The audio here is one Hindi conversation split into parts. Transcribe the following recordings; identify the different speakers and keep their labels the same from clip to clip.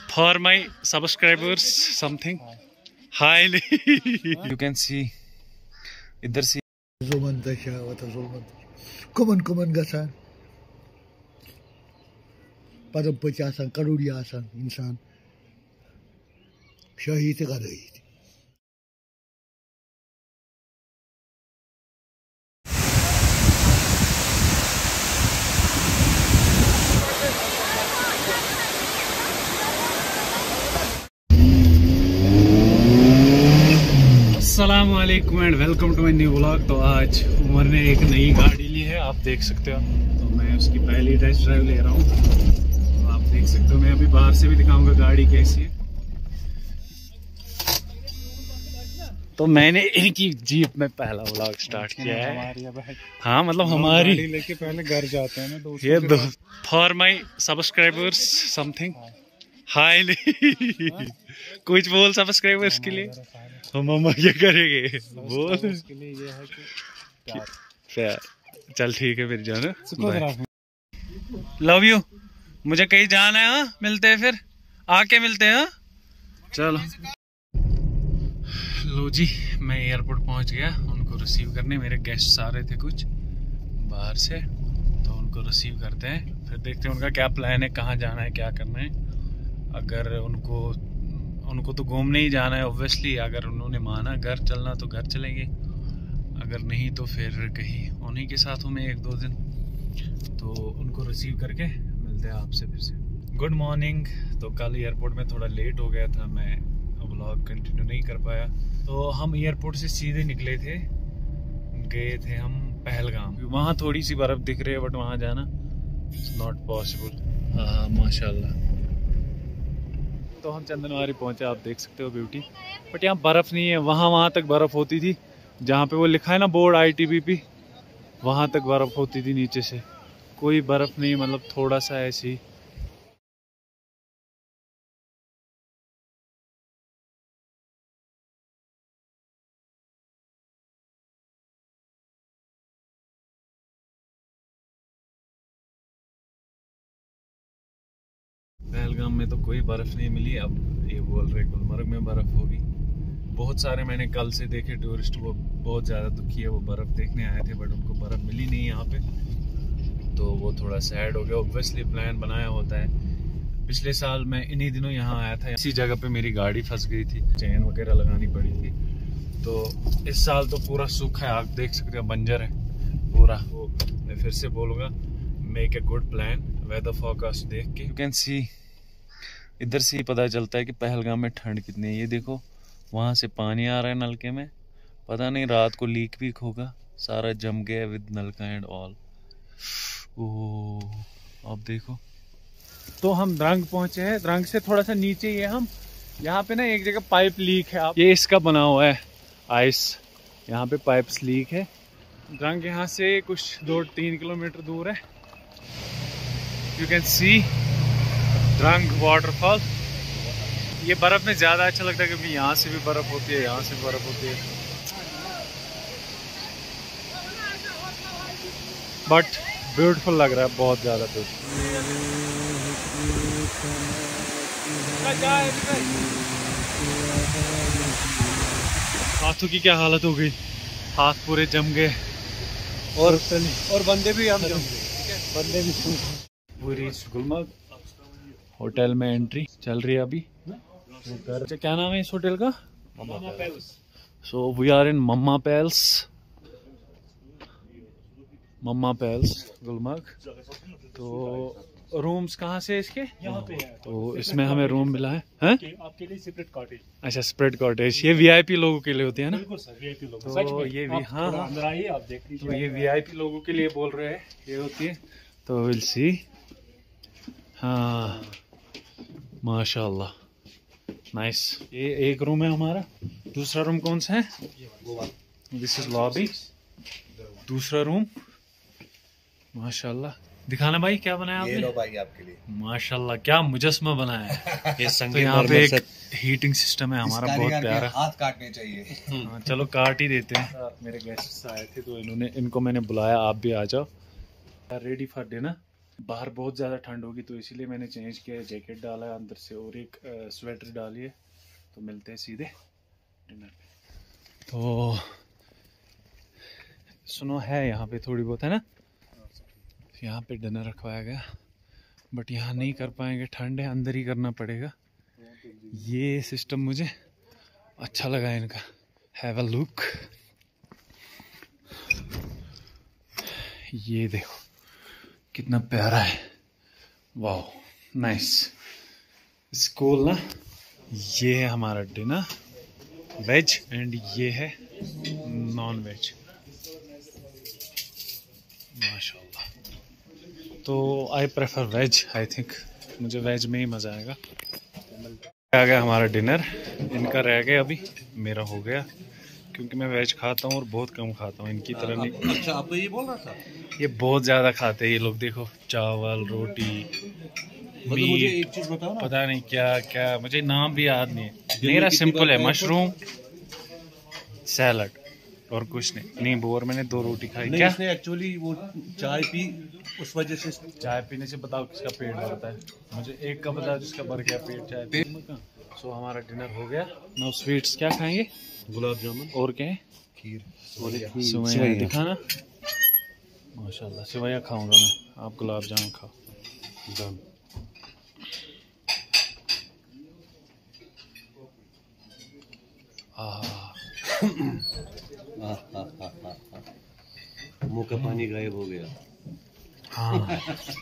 Speaker 1: for my subscribers something. Hi. You can see. इधर से.
Speaker 2: Kuman gasan. Padam pacasan, karudiasan, insan. Shahid gadait.
Speaker 1: अस्सलाम वालेकुम and welcome to my new vlog. तो आज उमर ने एक नई गाड़ी ली है, आप देख सकते हो। तो मैं उसकी पहली टेस्ट ड्राइव ले रहा हूँ, तो आप देख सकते हो। मैं अभी बाहर से भी दिखाऊंगा गाड़ी कैसी है। तो मैंने इनकी जीप में पहला व्लॉग स्टार्ट किया है। हाँ मतलब हमारी
Speaker 3: लेके पहले घर जाते हैं ना
Speaker 1: ये for my subscribers something. Hi कुछ बोल सब्सक्राइबर्स के लिए। तो मामा क्या करेंगे बोल
Speaker 3: उसके लिए ये है कि
Speaker 1: प्यार। चल ठीक है फिर जाना, लव यू। मुझे कहीं जाना है। हाँ मिलते हैं फिर, आके मिलते हैं। चलो लो जी, मैं एयरपोर्ट पहुंच गया उनको रिसीव करने। मेरे गेस्ट आ रहे थे कुछ बाहर से, तो उनको रिसीव करते हैं, फिर देखते हैं उनका क्या प्लान है, कहाँ जाना है, क्या करना है। अगर उनको तो घूमने ही जाना है ऑब्वियसली। अगर उन्होंने माना घर चलना तो घर चलेंगे, अगर नहीं तो फिर कहीं उन्हीं के साथ हूँ मैं 1-2 दिन। तो उनको रिसीव करके मिलते हैं आपसे फिर से। Good morning. तो कल एयरपोर्ट में थोड़ा लेट हो गया था, मैं व्लॉग कंटिन्यू नहीं कर पाया। तो हम एयरपोर्ट से सीधे निकले थे, गए थे हम पहलगाम। वहाँ थोड़ी सी बर्फ़ दिख रही है बट वहाँ जाना इट्स नॉट पॉसिबल। हाँ माशाल्लाह। तो हम चंदनवारी पहुंचे, आप देख सकते हो ब्यूटी। बट यहाँ बर्फ़ नहीं है। वहाँ तक बर्फ़ होती थी जहाँ पे वो लिखा है ना बोर्ड ITBP, वहाँ तक बर्फ़ होती थी। नीचे से कोई बर्फ़ नहीं, मतलब थोड़ा सा ऐसी। पहलगाम में तो कोई बर्फ़ नहीं मिली। अब ये बोल रहे गुलमर्ग में बर्फ़ होगी। बहुत सारे मैंने कल से देखे टूरिस्ट, वो बहुत ज़्यादा दुखी है, वो बर्फ़ देखने आए थे बट उनको बर्फ़ मिली नहीं यहाँ पे, तो वो थोड़ा सैड हो गया। ऑब्वियसली प्लान बनाया होता है। पिछले साल मैं इन्हीं दिनों यहाँ आया था, इसी जगह पे मेरी गाड़ी फंस गई थी, चेन वगैरह लगानी पड़ी थी। तो इस साल तो पूरा सूखा है, आप देख सकते हो, बंजर है पूरा। वो मैं फिर से बोलूँगा, make a good plan, weather forecast देख के। यू कैन सी, इधर से ही पता चलता है कि पहलगाम में ठंड कितनी है। ये देखो वहाँ से पानी आ रहा है नलके में, पता नहीं रात को लीक भी होगा, सारा जम गया विद नलका एंड ऑल। ओह अब देखो। तो हम द्रंग पहुंचे हैं, द्रंग से थोड़ा सा नीचे ही है हम। यहाँ पे ना एक जगह पाइप लीक है, ये इसका बना हुआ है आइस, यहाँ पे पाइप्स लीक है। द्रंग यहाँ से कुछ 2-3 किलोमीटर दूर है। You can see Drung waterfall. ये बर्फ में ज्यादा अच्छा लगता है क्योंकि यहाँ से भी बर्फ होती है, यहाँ से भी बर्फ होती है, बट ब्यूटीफुल लग रहा है, बहुत ज्यादा ब्यूटीफुल। हाथों की क्या हालत हो गई, हाथ पूरे जम गए और बंदे भी हम जम गए, बंदे भी। पूरी गुलमर्ग होटल में एंट्री चल रही है अभी। अच्छा क्या नाम है इस होटल का? Mamma Palace. So we are in Mamma Palace, Mamma Palace Gulmarg. तो रूम्स कहाँ से इसके? यहाँ पे है। तो इसमें हमें रूम मिला है,
Speaker 3: आपके लिए सेपरेट कॉटेज।
Speaker 1: अच्छा सेपरेट कॉटेज, ये VIP लोगों के लिए होती है ना?
Speaker 3: बिल्कुल सर, VIP लोगों।
Speaker 1: तो ये भी हाँ
Speaker 3: अंदर आइए आप देख लीजिए।
Speaker 1: तो ये VIP लोगों के लिए बोल रहे हैं ये होती है, तो विल सी। हाँ माशाल्लाह नाइस। ये एक रूम है हमारा। दूसरा रूम कौन सा है? This is lobby. दूसरा रूम माशाल्लाह। दिखाना भाई क्या बनाया आपने?
Speaker 2: ये लो भाई आपके लिए।
Speaker 1: माशाल्लाह क्या मुजस्मा बनाया है।
Speaker 2: ये
Speaker 1: तो यहाँ पे एक हीटिंग सिस्टम है हमारा, बहुत प्यारा।
Speaker 2: हाथ काटने चाहिए।
Speaker 1: हाँ, चलो काट ही देते हैं। मेरे गेस्ट आए थे तो इनको मैंने बुलाया, आप भी आ जाओ। Ready for dinner. बाहर बहुत ज़्यादा ठंड होगी तो इसीलिए मैंने चेंज किया है, जैकेट डाला है अंदर से और एक स्वेटर डाली है। तो मिलते हैं सीधे डिनर पे। तो सुनो है यहाँ पे थोड़ी बहुत है ना, यहाँ पे डिनर रखवाया गया बट यहाँ नहीं कर पाएंगे, ठंड है, अंदर ही करना पड़ेगा। ये सिस्टम मुझे अच्छा लगा इनका। हैव अ लुक, ये देखो कितना प्यारा है, वाह नाइस। स्कूल ना, ये है हमारा डिनर वेज एंड ये है नॉन वेज, माशाल्लाह। तो I prefer veg, I think मुझे वेज में ही मज़ा आएगा। आ गया हमारा डिनर, इनका रह गया, अभी मेरा हो गया क्योंकि मैं वेज खाता हूँ और बहुत कम खाता हूँ, इनकी तरह नहीं।
Speaker 2: अच्छा, आपको ये बोल रहा था?
Speaker 1: ये बहुत ज़्यादा खाते हैं ये लोग, देखो चावल रोटी
Speaker 2: मुझे एक चीज बताओ ना,
Speaker 1: पता नहीं क्या क्या, मुझे नाम भी याद नहीं है। मेरा सिंपल है, मशरूम सैलड और कुछ नहीं। नींबू और मैंने 2 रोटी खाई। क्या
Speaker 2: इसने एक्चुअली वो चाय पी, उस वजह से।
Speaker 1: चाय पीने से बताओ किसका पेट भरता है, मुझे एक का बताओ जिसका भर गया पेट चाय पीने का। सो हमारा डिनर हो गया। नाउ स्वीट्स क्या खाएंगे?
Speaker 2: गुलाब जामुन
Speaker 1: और क्या है?
Speaker 2: खीर।
Speaker 1: सेवइयां दिखाना। माशाल्लाह सेवइयां खाऊंगा मैं, आप गुलाब जामुन खाओ।
Speaker 2: जाम। मुंह का पानी गायब हो गया।
Speaker 1: हाँ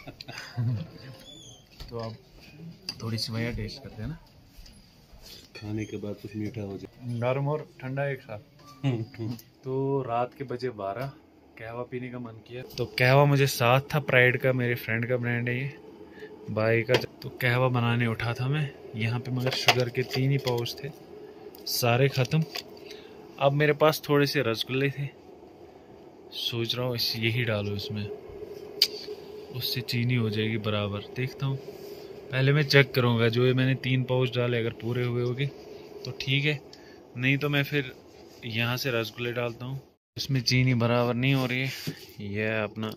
Speaker 1: तो अब थोड़ी सेवइयां टेस्ट करते हैं ना,
Speaker 2: खाने के बाद कुछ मीठा हो जाए।
Speaker 1: गर्म और ठंडा एक साथ। तो रात के बजे 12, कहवा पीने का मन किया तो कहवा मुझे साथ था, प्राइड का, मेरे फ्रेंड का ब्रांड है ये, बाई का। तो कहवा बनाने उठा था मैं यहाँ पे, मगर शुगर के 3 ही पाउच थे, सारे ख़त्म। अब मेरे पास थोड़े से रसगुल्ले थे, सोच रहा हूँ यही डालो इसमें, उससे चीनी हो जाएगी बराबर। देखता हूँ, पहले मैं चेक करूँगा। जो ये मैंने 3 पाउच डाले अगर पूरे हुए होगी तो ठीक है, नहीं तो मैं फिर यहाँ से रसगुल्ले डालता हूँ। इसमें चीनी बराबर नहीं हो रही है, यह है अपना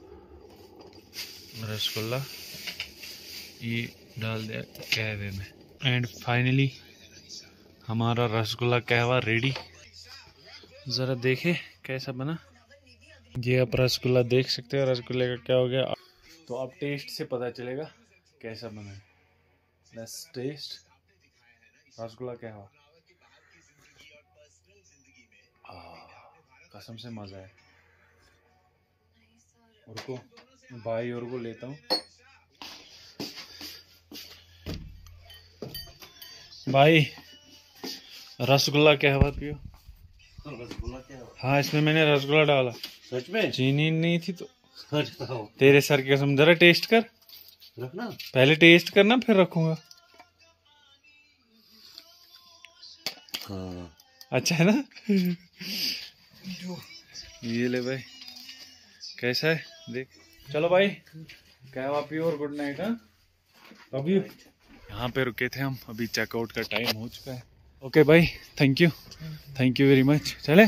Speaker 1: रसगुल्ला, ये डाल दिया कहवे में। एंड फाइनली हमारा रसगुल्ला कहवा रेडी। ज़रा देखे कैसा बना। ये आप रसगुल्ला देख सकते हो, रसगुल्ले का क्या हो गया। तो अब टेस्ट से पता चलेगा कैसा बना है। लेट्स टेस्ट रसगुल्ला कहवा। कसम से मज़ा है। और को भाई और को लेता हूँ। भाई रसगुल्ला कहवा पियो।
Speaker 2: रसगुल्ला क्या?
Speaker 1: हाँ इसमें मैंने रसगुल्ला डाला।
Speaker 2: सच में?
Speaker 1: चीनी नहीं थी तो।
Speaker 2: अच्छा,
Speaker 1: तेरे सर की कसम, जरा टेस्ट कर।
Speaker 2: रखना
Speaker 1: पहले टेस्ट करना फिर रखूंगा।
Speaker 2: हाँ
Speaker 1: अच्छा है ना? ये ले भाई, कैसा है देख। चलो भाई कहवा पियो और गुड नाइट। हाँ अभी यहाँ पे रुके थे हम, अभी चेकआउट का टाइम हो चुका है। ओके भाई, थैंक यू वेरी मच। चले,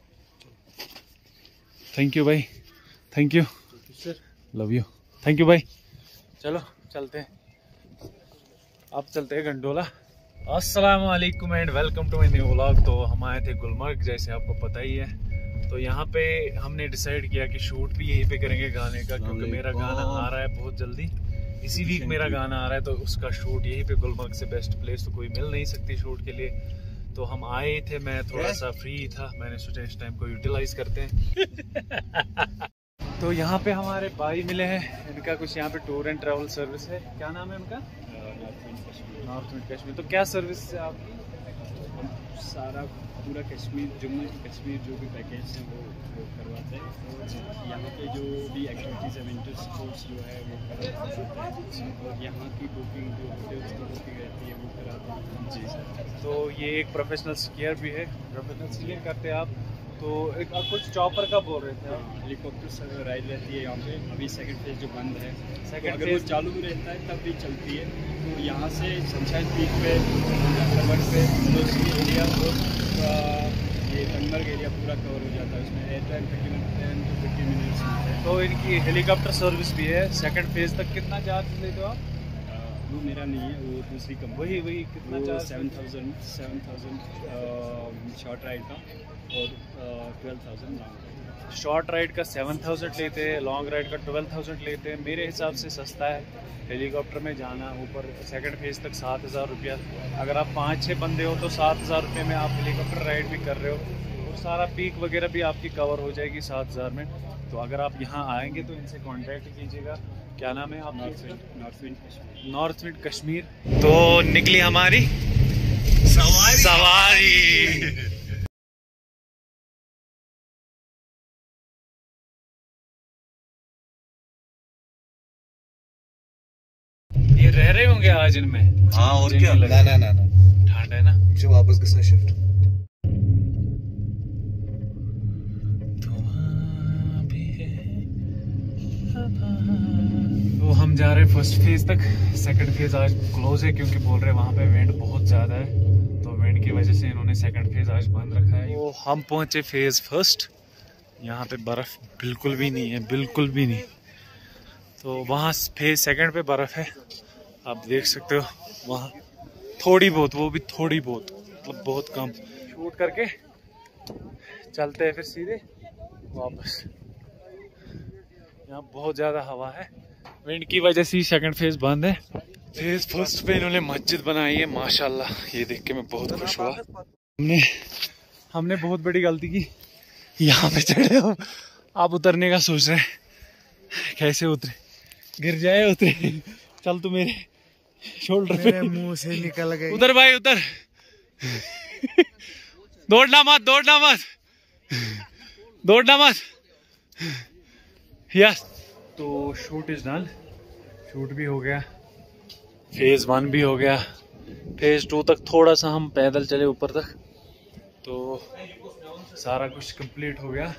Speaker 1: थैंक यू भाई, thank you, love you, thank you भाई। चलो चलते हैं, अब चलते हैं गंडोला। अस्सलाम वालेकुम and welcome to my new vlog. तो हम आए थे गुलमर्ग, जैसे आपको पता ही है। तो यहाँ पे हमने डिसाइड किया कि शूट भी यहीं पे करेंगे गाने का, क्योंकि मेरा गाना आ रहा है बहुत जल्दी, इसी वीक मेरा गाना आ रहा है। तो उसका शूट यहीं पे, गुलमर्ग से बेस्ट प्लेस तो कोई मिल नहीं सकती शूट के लिए। तो हम आए थे, मैं थोड़ा सा फ्री था, मैंने सोचा इस टाइम को यूटिलाइज करते हैं। तो यहाँ पे हमारे भाई मिले हैं, इनका कुछ यहाँ पे टूर एंड ट्रैवल सर्विस है। क्या नाम है उनका? North east Kashmir. तो क्या सर्विस है आपकी?
Speaker 3: सारा पूरा कश्मीर, जम्मू कश्मीर जो भी पैकेज है वो करवाते हैं। और यहाँ पे जो भी एक्टिविटीज़ है, विंटर स्पोर्ट्स जो है वो करवाते हैं। और यहाँ की बुकिंग जो होटल्स की बुकिंग रहती है वो कराते हैं। जी सर।
Speaker 1: तो ये एक प्रोफेशनल स्कीयर भी है, प्रोफेशनल स्कीइंग करते हैं आप। तो एक आप कुछ चॉपर का बोल रहे थे आप?
Speaker 3: हेलीकॉप्टर राइड रहती है यहाँ पे। अभी सेकंड फेज जो बंद है,
Speaker 1: सेकंड
Speaker 3: अगर वो चालू भी रहता है तब भी चलती है। तो यहाँ से सनशाइन पीक पे, सर्वर पे, एरिया, ये तंगमर्ग एरिया पूरा कवर हो जाता है, उसमें एयर टाइम 10 to 15 मिनट्स मिलते हैं।
Speaker 1: तो इनकी हेलीकॉप्टर सर्विस भी है। सेकंड फेज तक कितना चार्ज लेते हो आप?
Speaker 3: वो मेरा नहीं है, वो दूसरी कंपनी।
Speaker 1: वही कितना
Speaker 3: वो
Speaker 1: चार्ज?
Speaker 3: 7,000 शॉर्ट राइड का और 12,000 लॉन्ग राइड।
Speaker 1: शॉर्ट राइड का 7,000 लेते हैं, लॉन्ग राइड का 12,000 लेते हैं। मेरे हिसाब से सस्ता है हेलीकॉप्टर में जाना ऊपर सेकंड फेज तक। 7,000 रुपया, अगर आप 5-6 बंदे हो तो 7,000 रुपये में आप हेलीकॉप्टर राइड भी कर रहे हो और सारा पीक वगैरह भी आपकी कवर हो जाएगी 7,000 में। तो अगर आप यहाँ आएंगे तो इनसे कांटेक्ट कीजिएगा। क्या नाम है आप? North wind Kashmir. तो निकली हमारी सवारी। ये रह रहे होंगे आज इनमें?
Speaker 2: हाँ और क्या, ना ना ना ना
Speaker 1: ठंड है ना।
Speaker 2: जो वापस गए शिफ्ट
Speaker 1: तो हम जा रहे फर्स्ट फेज तक। सेकंड फेज आज क्लोज है क्योंकि बोल रहे वहाँ पे विंड बहुत ज़्यादा है, तो विंड की वजह से इन्होंने सेकंड फेज आज बंद रखा है। तो हम पहुँचे फेज फर्स्ट। यहाँ पे बर्फ़ बिल्कुल भी नहीं है, बिल्कुल भी नहीं। तो वहाँ फेज सेकंड पे बर्फ़ है, आप देख सकते हो। वहाँ थोड़ी बहुत, वो भी थोड़ी बहुत, मतलब बहुत कम। शूट करके चलते हैं फिर सीधे वापस। यहाँ बहुत ज़्यादा हवा है, विंड की वजह से सेकंड फेज बंद है। फेज फर्स्ट पे इन्होंने मस्जिद बनाई है माशाल्लाह, ये देख के मैं बहुत खुश हुआ। हमने बहुत बड़ी गलती की, यहाँ पे चढ़े हो, आप उतरने का सोच रहे हैं। कैसे उतरे? गिर जाए उतरे। चल तू मेरे शोल्डर पे,
Speaker 2: मुंह से निकल गई।
Speaker 1: उधर भाई उधर। दौड़ना मत, दौड़ना मत, दौड़ना मत। यस, तो शूट इज डन। शूट भी हो गया, फेज 1 भी हो गया। फेज 2 तक थोड़ा सा हम पैदल चले ऊपर तक, तो सारा कुछ कंप्लीट हो गया।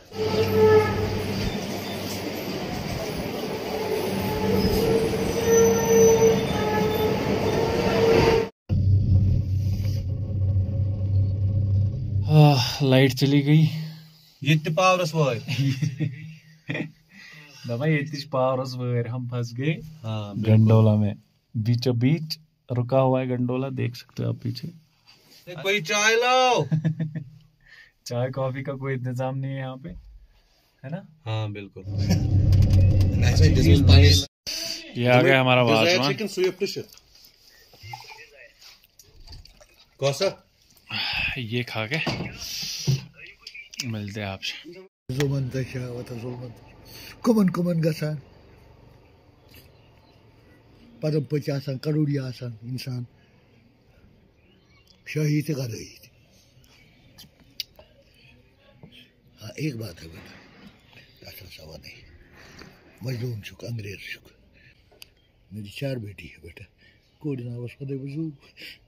Speaker 1: लाइट चली गई।
Speaker 2: ये पावरस वार
Speaker 1: दबा ये पावरस वार। हम फंस गए
Speaker 2: हाँ
Speaker 1: गंडोला में, बीचों बीच रुका हुआ है गंडोला, देख सकते हो आप पीछे।
Speaker 2: कोई चाय लाओ।
Speaker 1: चाय कॉफी का कोई इंतजाम नहीं है यहाँ पे, है ना?
Speaker 2: हाँ बिल्कुल।
Speaker 1: ये आ गया हमारा वाजवान।
Speaker 2: कौसा
Speaker 1: ये खा के मिलते हैं आपसे।
Speaker 4: कमन गसान पदम पच आसान करोड़ी आसान इंसान शहीद गदई। हाँ एक बात है बेटा, ऐसा सवा नहीं, मजलूम शुक अंग्रेज शुक। मेरी 4 बेटी है बेटा, कोई ना बस बजू